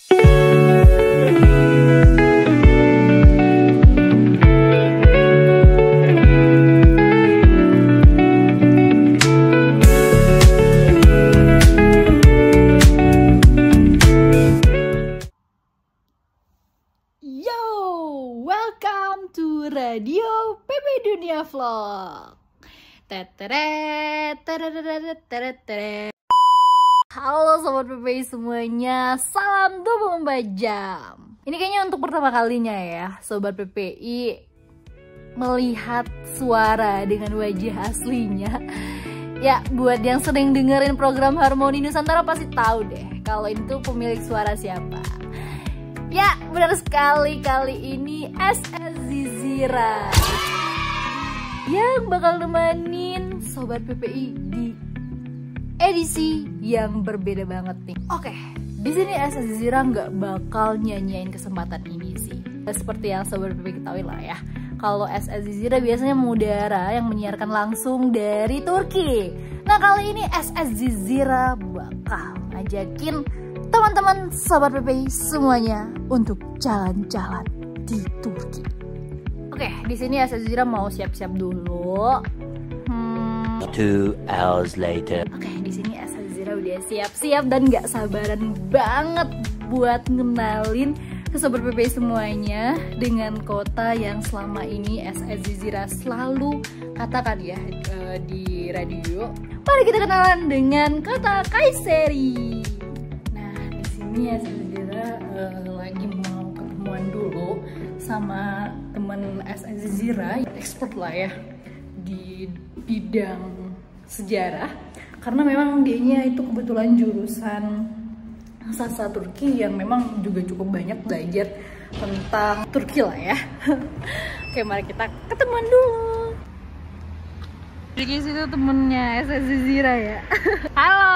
Radio PP Dunia Vlog. Halo Sobat PPI semuanya, salam 24 jam. Ini kayaknya untuk pertama kalinya ya Sobat PPI melihat suara dengan wajah aslinya. Ya, buat yang sering dengerin program Harmoni Nusantara pasti tahu deh kalau itu pemilik suara siapa. Ya, benar sekali, kali ini SS Zizira yang bakal nemenin Sobat PPI di edisi yang berbeda banget nih. Oke, di sini SS Zizira nggak bakal nyanyiin kesempatan ini sih. Seperti yang Sobat PPI ketahui lah ya, kalau SS Zizira biasanya mengudara yang menyiarkan langsung dari Turki. Nah, kali ini SS Zizira bakal ngajakin teman-teman Sobat PPI semuanya untuk jalan-jalan di Turki. Oke, di sini SS Zizira mau siap-siap dulu. 2 hours later. Oke, di sini SS Zizira udah siap-siap dan nggak sabaran banget buat ngenalin ke Sobat PPI semuanya dengan kota yang selama ini SS Zizira selalu katakan ya di radio. Mari kita kenalan dengan kota Kayseri. Ini SS Zizira lagi mau ketemuan dulu sama temen SS Zizira, expert lah ya di bidang sejarah, karena memang dianya itu kebetulan jurusan sastra Turki yang memang juga cukup banyak belajar tentang Turki lah ya. Oke, mari kita ketemuan dulu. Jadi situ temennya SS Zizira ya. Halo.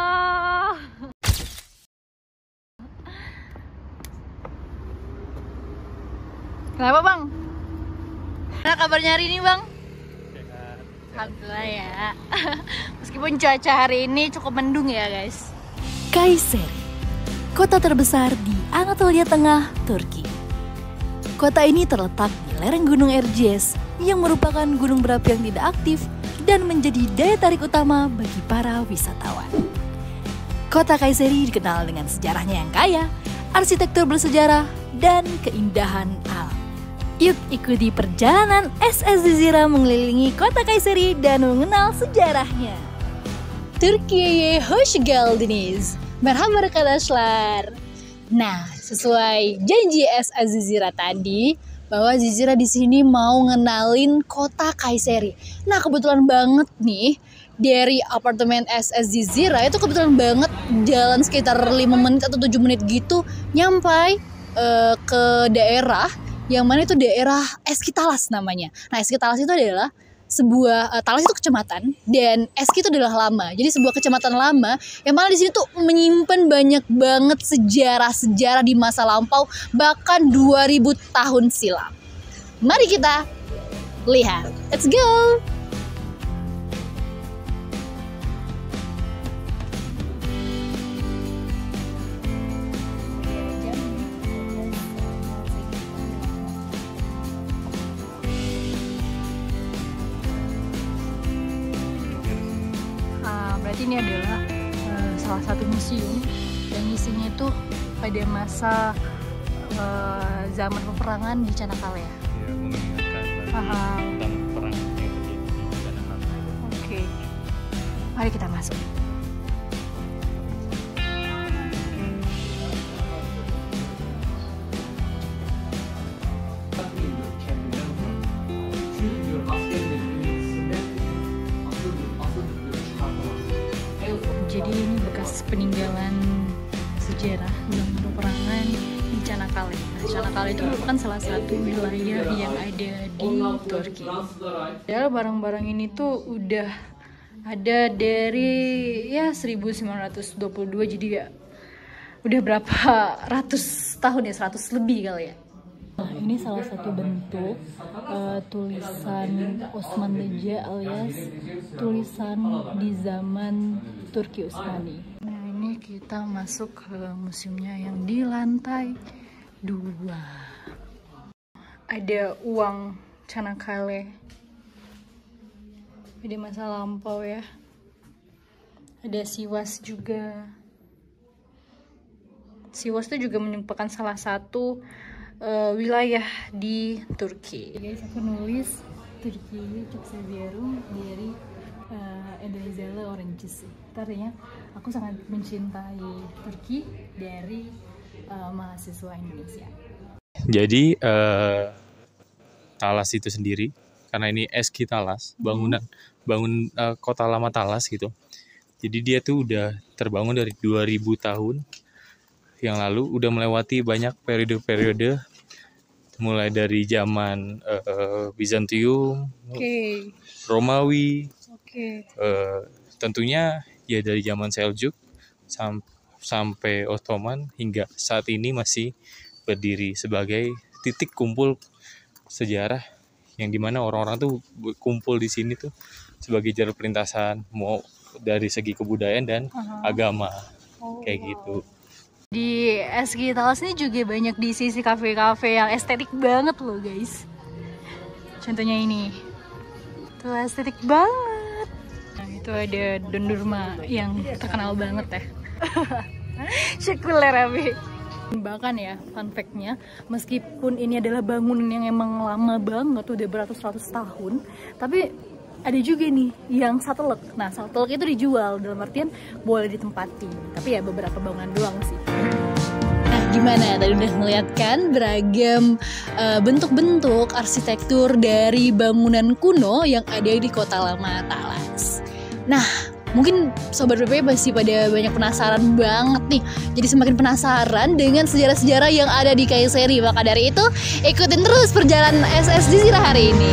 Kenapa bang? Nah, kabarnya hari ini bang? Sehat. Alhamdulillah ya. Meskipun cuaca hari ini cukup mendung ya guys. Kayseri, kota terbesar di Anatolia Tengah, Turki. Kota ini terletak di lereng Gunung Erciyes yang merupakan gunung berapi yang tidak aktif dan menjadi daya tarik utama bagi para wisatawan. Kota Kayseri dikenal dengan sejarahnya yang kaya, arsitektur bersejarah, dan keindahan alam. Yuk ikuti perjalanan SS Zizira mengelilingi kota Kayseri dan mengenal sejarahnya. Türkiye'ye hoş geldiniz. Merhaba arkadaşlar. Nah, sesuai janji SS Zizira tadi, bahwa Zizira di sini mau ngenalin kota Kayseri. Nah, kebetulan banget nih, dari apartemen SS Zizira itu kebetulan banget jalan sekitar 5 menit atau 7 menit gitu nyampai ke daerah yang mana itu daerah Eski Talas namanya. Nah, Eski Talas itu adalah sebuah Talas itu kecamatan dan Eski itu adalah lama. Jadi sebuah kecamatan lama yang mana di sini tuh menyimpan banyak banget sejarah-sejarah di masa lampau, bahkan 2000 tahun silam. Mari kita lihat. Let's go. Berarti ini adalah salah satu museum yang isinya itu pada masa zaman peperangan di Çanakkale ya. Iya, mengingatkan tentang perang yang terjadi di Çanakkale. Oke, mari kita masuk. Jadi ini bekas peninggalan sejarah zaman peperangan di Çanakkale. Nah, Çanakkale itu merupakan salah satu wilayah yang ada di Turki. Ya, barang-barang ini tuh udah ada dari ya 1922, jadi ya udah berapa ratus tahun ya, 100 lebih kali ya. Nah, ini salah satu bentuk tulisan Osman alias tulisan di zaman Turki Utsmani. Nah, ini Kita masuk ke museumnya yang di lantai 2. Ada uang Canakkale. Ada masa lampau ya. Ada Siwas juga. Siwas itu juga merupakan salah satu wilayah di Turki. Guys, aku nulis Turki çok seviyorum dari Endonezyalı Oranges. Artinya aku sangat mencintai Turki dari mahasiswa Indonesia. Jadi Talas itu sendiri, karena ini Eski Talas, bangun kota lama Talas gitu. Jadi dia tuh udah terbangun dari 2000 tahun yang lalu, udah melewati banyak periode-periode, mulai dari zaman Bizantium, Romawi, tentunya ya dari zaman Seljuk sampai Ottoman hingga saat ini masih berdiri sebagai titik kumpul sejarah yang dimana orang-orang tuh kumpul di sini tuh sebagai jalur perlintasan mau dari segi kebudayaan dan agama kayak gitu. Di Eski Talas ini juga banyak di sisi kafe-kafe yang estetik banget loh guys. Contohnya ini, tuh estetik banget. Nah itu ada Dondurma yang terkenal banget ya. Syukuler Abi. Bahkan ya, fun fact-nya, meskipun ini adalah bangunan yang emang lama banget, udah beratus-ratus tahun, tapi ada juga nih yang satelit. Nah, satelit itu dijual, dalam artian boleh ditempati. Tapi ya beberapa bangunan doang sih. Nah, gimana? Tadi udah ngeliat kan beragam bentuk-bentuk arsitektur dari bangunan kuno yang ada di Kota Lama Talas. Nah, mungkin Sobat PP masih pada banyak penasaran banget nih. Jadi semakin penasaran dengan sejarah-sejarah yang ada di Kayseri. Maka dari itu, ikutin terus perjalanan SS di Zira hari ini.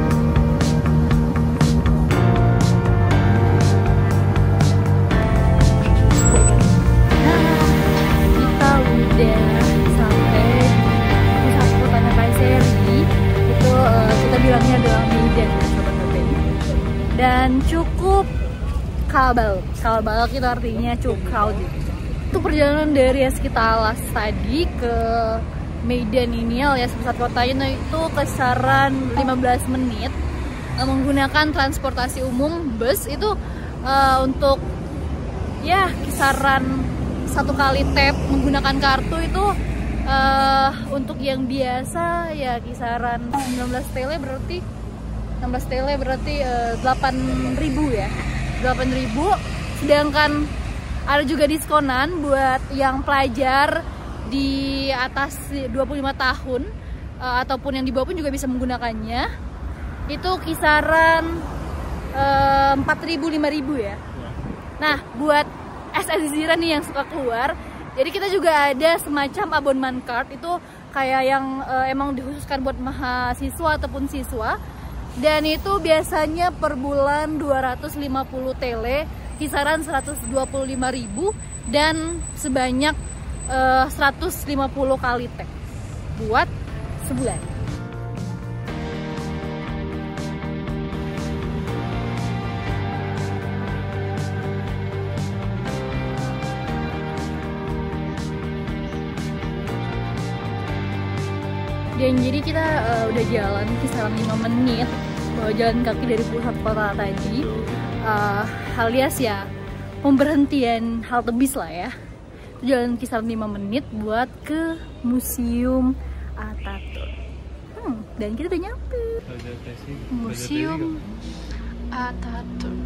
Kita udah sampai di pusat kotanya Kayseri. Itu kita bilangnya adalah Medan, Sobat PP. Dan cukup kalbal itu artinya cukup crowded. Itu perjalanan dari Eski Talas tadi ke Medan ini alias pusat kotanya itu kisaran 15 menit menggunakan transportasi umum bus itu untuk ya kisaran 1 kali tap menggunakan kartu itu untuk yang biasa ya kisaran 16 TL berarti 8.000 ya. 8.000, sedangkan ada juga diskonan buat yang pelajar di atas 25 tahun ataupun yang di bawah pun juga bisa menggunakannya. Itu kisaran 4.000 5.000 ya. Nah, buat SS Zira nih yang suka keluar, jadi kita juga ada semacam abonnement card itu kayak yang emang dikhususkan buat mahasiswa ataupun siswa. Dan itu biasanya per bulan 250 TL, kisaran 125.000 dan sebanyak 150 kali teks buat sebulan. Dan jadi kita udah jalan kisaran 5 menit jalan kaki dari pusat kota tadi, alias ya pemberhentian halte bis lah ya. Jalan kisaran 5 menit buat ke Museum Ataturk. Dan kita udah nyampe Museum Ataturk.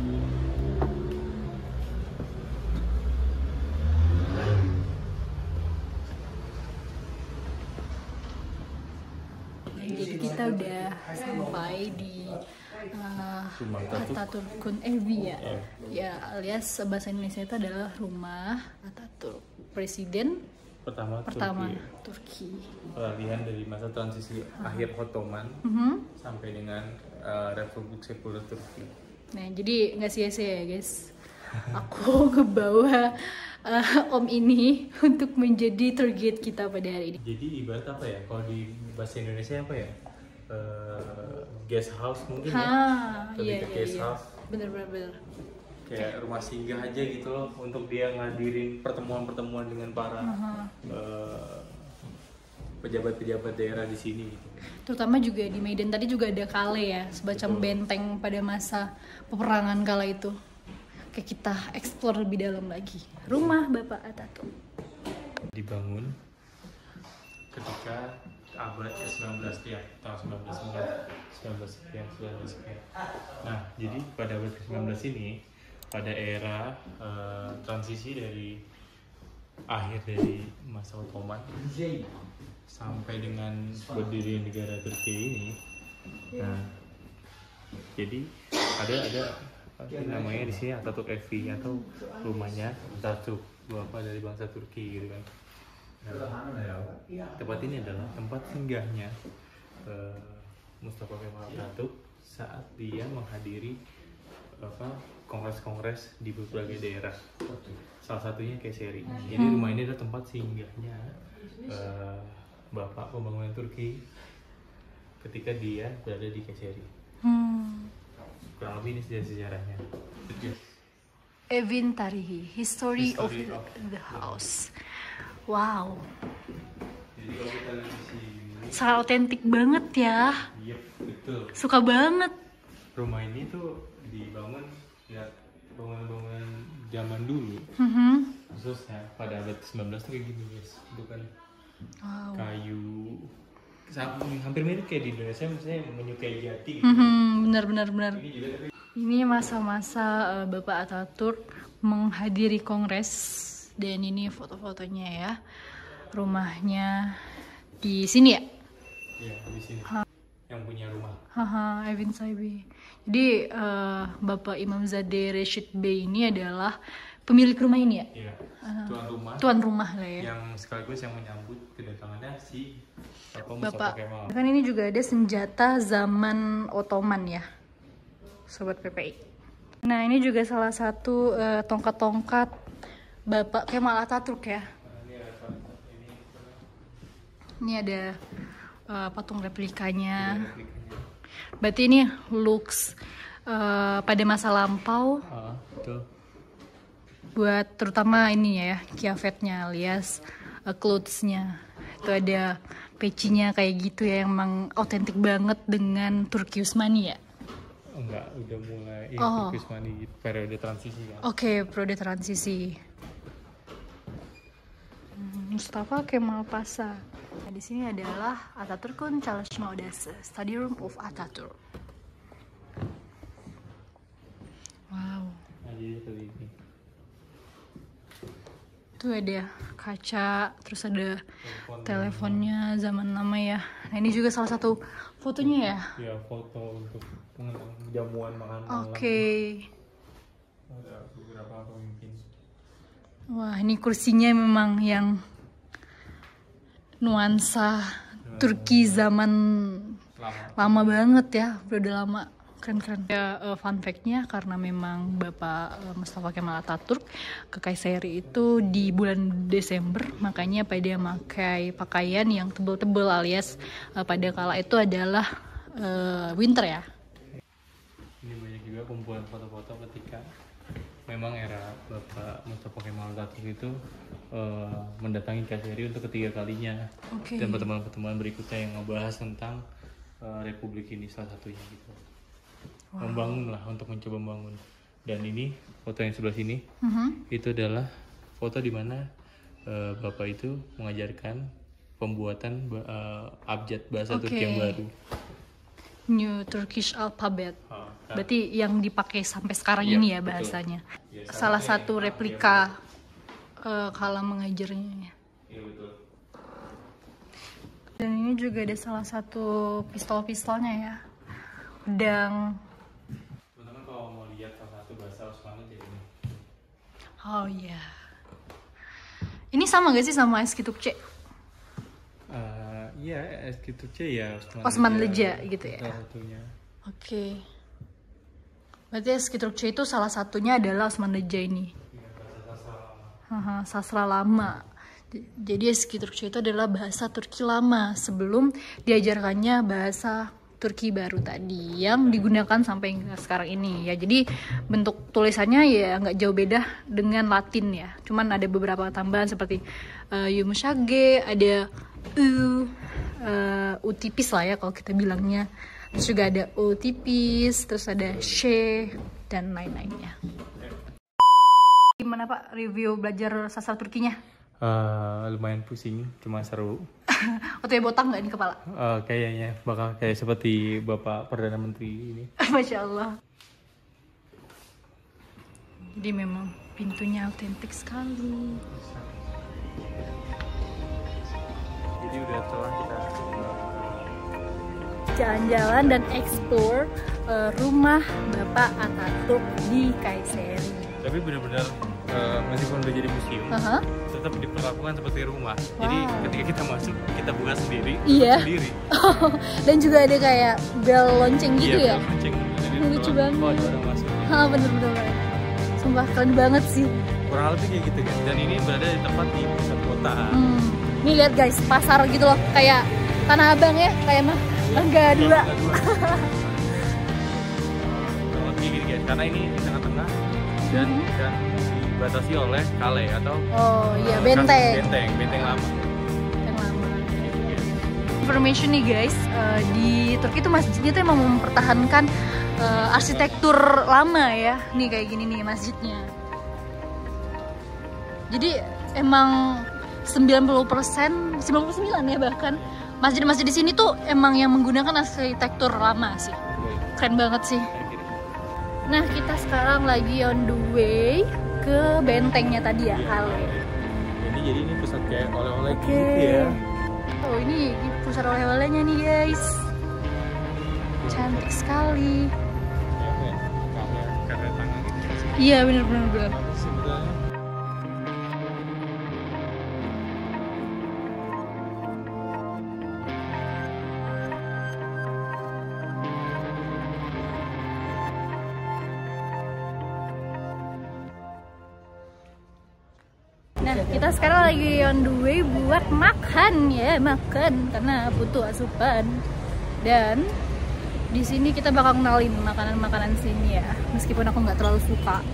Jadi kita udah sampai di Ataturkun Evi ya, alias bahasa Indonesia itu adalah rumah Ataturk, presiden pertama Turki. Peralihan dari masa transisi akhir Ottoman sampai dengan Republik Sekuler Turki. Nah, jadi nggak sia-sia ya guys. Aku ngebawa om ini untuk menjadi tour guide kita pada hari ini. Jadi ibarat apa ya? Kalau di bahasa Indonesia apa ya? Guest house mungkin ya? Iya. Guest house. Bener. kayak rumah singgah aja gitu loh, untuk dia ngadirin pertemuan-pertemuan dengan para pejabat-pejabat daerah di sini gitu. Terutama juga di Medan tadi juga ada kale ya, semacam benteng pada masa peperangan kala itu. Kayak kita explore lebih dalam lagi. Rumah Bapak Ataturk Dibangun ketika abad ke-19 ya, tahun 19 sekian. Nah, jadi pada abad ke-19 ini, pada era transisi dari akhir dari masa Ottoman sampai dengan berdiri negara Turki ini. Nah, jadi ada namanya di sini Ataturk Evi, atau rumahnya Ataturk, bapak dari bangsa Turki gitu kan. Nah, tempat ini adalah tempat singgahnya Mustafa Kemal Atatürk saat dia menghadiri kongres-kongres di berbagai daerah. Salah satunya Kayseri. Jadi rumah ini adalah tempat singgahnya Bapak Pembangunan Turki ketika dia berada di Kayseri. Kurang lebih ini sejarahnya. Evin Tarihi, History of the House. Wow, Jadi kalau kita lihat di sini, sangat otentik banget ya. iya betul. Suka banget. Rumah ini tuh dibangun ya bangunan-bangunan zaman dulu. Khususnya pada abad 19 tuh kayak gini guys. Itu kan kayu hampir mirip kayak di Indonesia, misalnya menyukai jati gitu. Benar. Ini masa-masa Bapak Ataturk menghadiri kongres, dan ini foto-fotonya ya. Rumahnya di sini ya? Iya, di sini. Yang punya rumah. Evin Saibi. Jadi Bapak Imamzadeh Rashid Bey ini adalah pemilik rumah ini ya? Iya. Tuan rumah. Tuan rumah lah ya. Yang sekaligus yang menyambut kedatangannya si Mustafa Bapak. Kemal. Kan ini juga ada senjata zaman Ottoman ya, Sobat PPI. Nah, ini juga salah satu tongkat-tongkat Bapak Kemal Atatürk ya. Ini ada patung replikanya. Berarti ini looks pada masa lampau. Betul. Buat terutama ini ya, kiavetnya alias clothes-nya. Itu ada pecinya kayak gitu ya, yang emang otentik banget dengan Turki Utsmani ya. Enggak, udah mulai Turki Utsmani periode transisi kan. Oke, periode transisi. Mustafa Kemal Pasha. Nah, di sini adalah Atatürk'ün Çalışma Odası, Study Room of Ataturk. Wow. Nah, jadi seperti ini. Itu ada kaca, terus ada teleponnya zaman lama ya. Nah, ini juga salah satu fotonya ya. Ya, foto untuk mengenang jamuan makan malam. Oke. Ada beberapa pemimpin. Wah, ini kursinya memang yang nuansa Turki zaman lama banget ya, udah lama. Keren-keren. Ya, fun fact-nya, karena memang Bapak Mustafa Kemal Atatürk ke Kayseri itu di bulan Desember, makanya pada pakai pakaian yang tebel-tebel, alias pada kala itu adalah winter ya. Ini banyak juga kumpulan foto-foto ketika memang era Bapak Mustafa Kemal Atatürk itu mendatangi Kayseri untuk ketiga kalinya. Dan pertemuan-pertemuan berikutnya yang ngebahas tentang republik ini salah satunya gitu. Membangun lah, untuk mencoba membangun. Dan ini foto yang sebelah sini itu adalah foto di mana Bapak itu mengajarkan pembuatan abjad bahasa Turki yang baru. New Turkish Alphabet. Berarti yang dipakai sampai sekarang ini ya bahasanya. Ya, salah satu replika kala mengajarnya. Iya betul. Dan ini juga ada salah satu pistol-pistolnya ya. Pedang. Teman-teman kalau mau lihat salah satu bahasa Osmanli jadi ini. Oh iya. Ini sama gak sih sama Eski Türkçe? Iya, Eski Türkçe ya Osman Leja gitu ya. Salah satunya. Oke. Berarti Eski Türkçe itu salah satunya adalah Osman Leja ini. Iya, bahasa sastra lama. Sastra lama. Jadi Eski Türkçe itu adalah bahasa Turki lama sebelum diajarkannya bahasa Turki baru tadi yang digunakan sampai sekarang ini ya. Jadi bentuk tulisannya ya nggak jauh beda dengan Latin ya. Cuman ada beberapa tambahan seperti yumuşak, ada u tipis lah ya kalau kita bilangnya. Terus juga ada o tipis, terus ada she dan lain-lainnya. Gimana Pak review belajar sastra Turkinya? Lumayan pusing, cuma seru. Waktu botak nggak di kepala? Kayaknya bakal kayak seperti Bapak Perdana Menteri ini. Masya Allah. Jadi memang pintunya autentik sekali. Jadi udah telah kita jalan-jalan dan explore rumah Bapak Atatürk di Kayseri. Tapi benar-benar meskipun udah jadi museum, tetap diperlakukan seperti rumah. Jadi ketika kita masuk, kita buka sendiri, iya. Sendiri. Dan juga ada kayak bel lonceng gitu ya. Bel lonceng. Lucu banget. Oh, ada orang masuk. Bener-bener. Sumpah keren banget sih. Kurang lebih kayak gitu kan. Dan ini berada di tempat di pusat kota. Nih lihat guys, pasar gitu loh, kayak Tanah Abang ya, kayak Mangga 2. Lebih gitu guys, karena ini di tengah-tengah dan dibatasi oleh kale atau benteng lama. Information nih guys, di Turki itu masjidnya tuh emang mempertahankan arsitektur lama ya. Nih kayak gini nih masjidnya. Jadi emang 99% ya bahkan masjid-masjid di sini tuh emang yang menggunakan arsitektur lama sih. Keren banget sih. Nah, kita sekarang lagi on the way ke bentengnya tadi ya, Kale. Jadi ini pusat kayak oleh-oleh gitu ya. Oh, ini pusat oleh-olehnya nih, guys. Cantik sekali. Karya tangan gitu. Iya, bener. Nah, kita sekarang lagi on the way buat makan ya, karena butuh asupan. Dan di sini kita bakal kenalin makanan-makanan sini ya, meskipun aku nggak terlalu suka.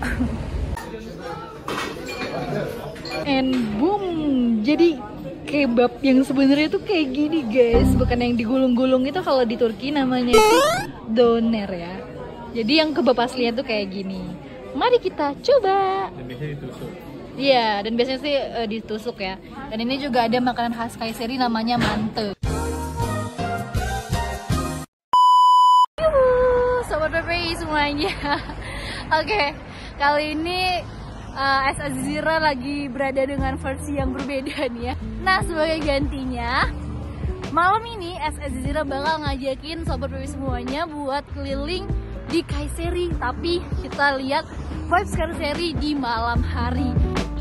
And boom, jadi kebab yang sebenarnya tuh kayak gini guys, bukan yang digulung-gulung itu. Kalau di Turki namanya itu doner ya. Jadi yang kebab aslinya tuh kayak gini. Mari kita coba. Dan biasanya ditusuk. Iya, dan biasanya sih ditusuk ya. Dan ini juga ada makanan khas Kayseri namanya mante. Sobat PPI semuanya. Oke, kali ini Es Azizira lagi berada dengan versi yang berbeda nih ya. Nah, sebagai gantinya, malam ini Es Azizira bakal ngajakin Sobat PPI semuanya buat keliling di Kayseri. Tapi kita lihat vibes Kayseri di malam hari.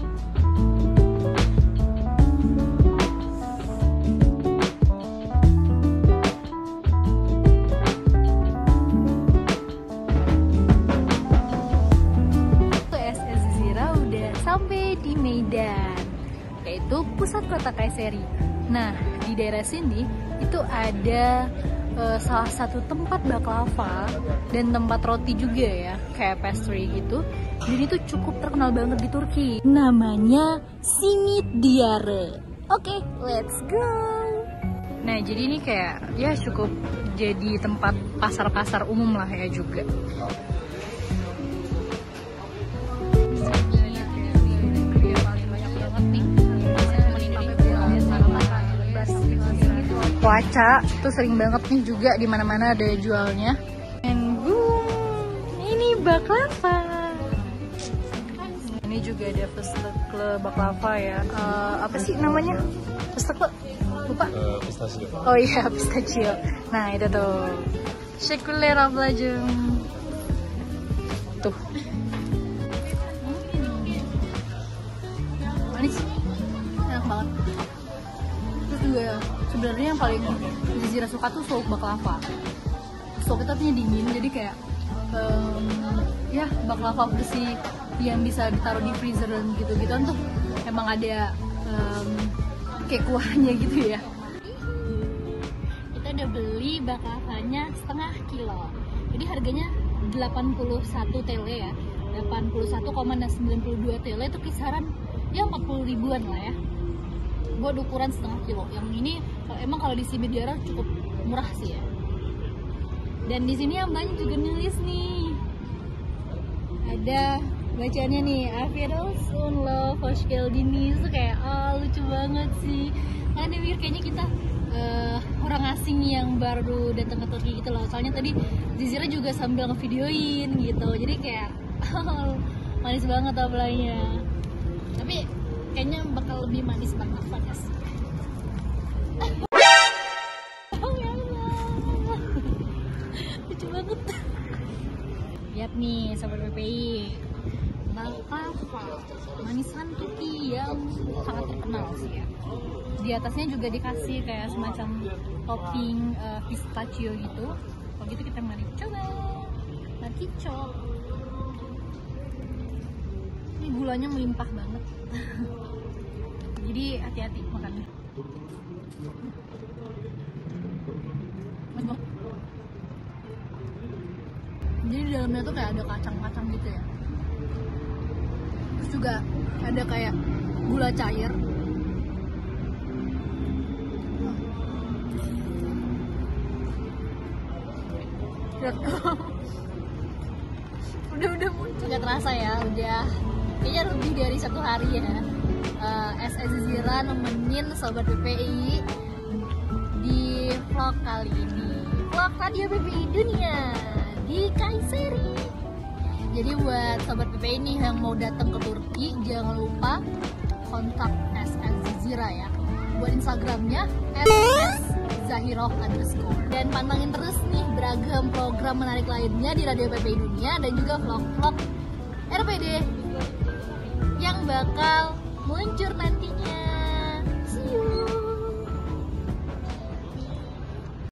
Sampai di Meydan, yaitu pusat kota Kayseri. Nah, di daerah sini itu ada salah satu tempat baklava dan tempat roti juga ya, kayak pastry gitu. Dan itu cukup terkenal banget di Turki. Namanya Simit Diyarı. Oke, let's go. Nah, jadi ini kayak ya cukup jadi tempat pasar-pasar umum lah ya juga. Cuaca tuh sering banget nih juga di mana-mana ada jualnya. And boom, ini baklava. Ini juga ada festekle baklava ya. Apa sih namanya? Festekle? Lupa. Pistachio. Oh iya, pistachio. Nah, itu tuh. Teşekkürler ablacığım. Tuh. Manis. Enak banget. Terus juga sebenarnya yang paling Azizira suka tuh sup baklava. Sup itu artinya dingin, jadi kayak ya baklava bersih yang bisa ditaruh di freezer dan gitu-gituan tuh emang ada kayak kuahnya gitu ya. Kita udah beli bakalannya setengah kilo. Jadi harganya 81 TL ya, 81,92 TL itu kisaran ya 40 ribuan lah ya buat ukuran setengah kilo. Yang ini emang kalau di Sibidiara cukup murah sih ya. Dan di sini yang banyak juga nulis nih, ada bacaannya nih, Afiros Unlo Foshkeldini. Itu kayak lucu banget sih, karena dia mikir kayaknya kita orang asing yang baru datang ke Turki gitu loh. Soalnya tadi Zizira juga sambil ngevideoin gitu, jadi kayak manis banget tabelanya. Tapi kayaknya bakal lebih manis banget sih. Oh ya Allah, lucu banget. Lihat nih sobat PPI, Balkava, manisan Turki yang sangat terkenal sih ya. Di atasnya juga dikasih kayak semacam topping pistachio gitu. Kalau gitu kita mari coba. Mari coba. Ini gulanya melimpah banget. Jadi hati-hati makannya. Jadi di dalamnya tuh kayak ada kacang-kacang gitu ya. Terus juga ada kayak gula cair. udah muncul, nggak terasa ya, udah kayaknya lebih dari 1 hari ya. Zizira nemenin sobat PPI di vlog kali ini, vlog Radio PPI Dunia di Kayseri. Jadi buat sobat PPI ini yang mau datang ke Turki, jangan lupa kontak Zizira ya. Buat Instagramnya @zahiroh_. Dan pantangin terus nih beragam program menarik lainnya di Radio PPI Dunia dan juga vlog-vlog RPD yang bakal muncul nantinya. See you.